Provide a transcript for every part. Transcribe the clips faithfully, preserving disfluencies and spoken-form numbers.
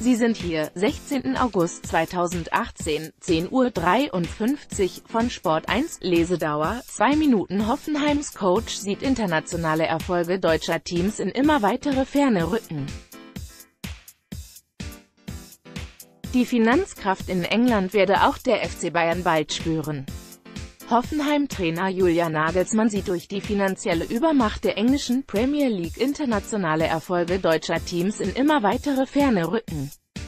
Sie sind hier, sechzehnten August zweitausendachtzehn, zehn Uhr dreiundfünfzig, von Sport eins, Lesedauer, zwei Minuten. Hoffenheims Coach sieht internationale Erfolge deutscher Teams in immer weitere Ferne rücken. Die Finanzkraft in England werde auch der F C Bayern bald spüren. Hoffenheim-Trainer Julian Nagelsmann sieht durch die finanzielle Übermacht der englischen Premier League internationale Erfolge deutscher Teams in immer weitere Ferne rücken.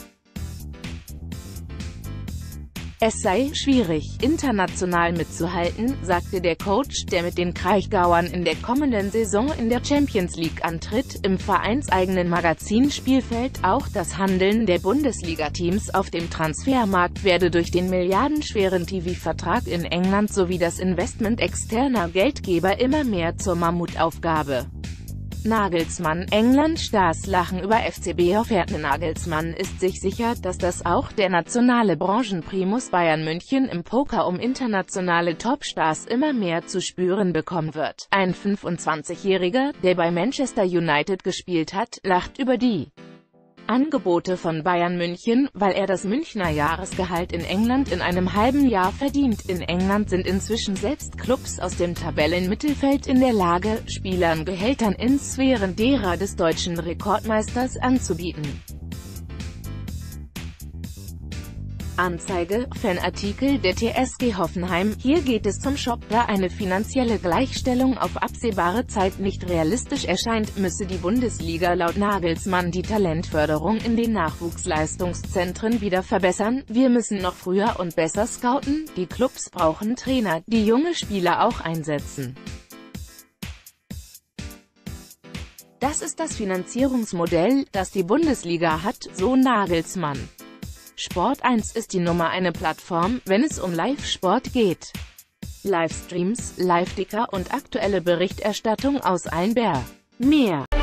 Es sei schwierig, international mitzuhalten, sagte der Coach, der mit den Kraichgauern in der kommenden Saison in der Champions League antritt, im vereinseigenen Magazin Spielfeld. Auch das Handeln der Bundesliga-Teams auf dem Transfermarkt werde durch den milliardenschweren T V-Vertrag in England sowie das Investment externer Geldgeber immer mehr zur Mammutaufgabe. Nagelsmann, England-Stars lachen über F C B-Offerte. Nagelsmann ist sich sicher, dass das auch der nationale Branchenprimus Bayern München im Poker um internationale Topstars immer mehr zu spüren bekommen wird. Ein fünfundzwanzigjähriger, der bei Manchester United gespielt hat, lacht über die Angebote von Bayern München, weil er das Münchner Jahresgehalt in England in einem halben Jahr verdient. In England sind inzwischen selbst Clubs aus dem Tabellenmittelfeld in der Lage, Spielern Gehältern in Sphären derer des deutschen Rekordmeisters anzubieten. Anzeige, Fanartikel der T S G Hoffenheim. Hier geht es zum Shop. Da eine finanzielle Gleichstellung auf absehbare Zeit nicht realistisch erscheint, müsse die Bundesliga laut Nagelsmann die Talentförderung in den Nachwuchsleistungszentren wieder verbessern. Wir müssen noch früher und besser scouten, die Clubs brauchen Trainer, die junge Spieler auch einsetzen. Das ist das Finanzierungsmodell, das die Bundesliga hat, so Nagelsmann. Sport eins ist die Nummer eine Plattform, wenn es um Live-Sport geht. Livestreams, Live-Ticker und aktuelle Berichterstattung aus allen Bär. Mehr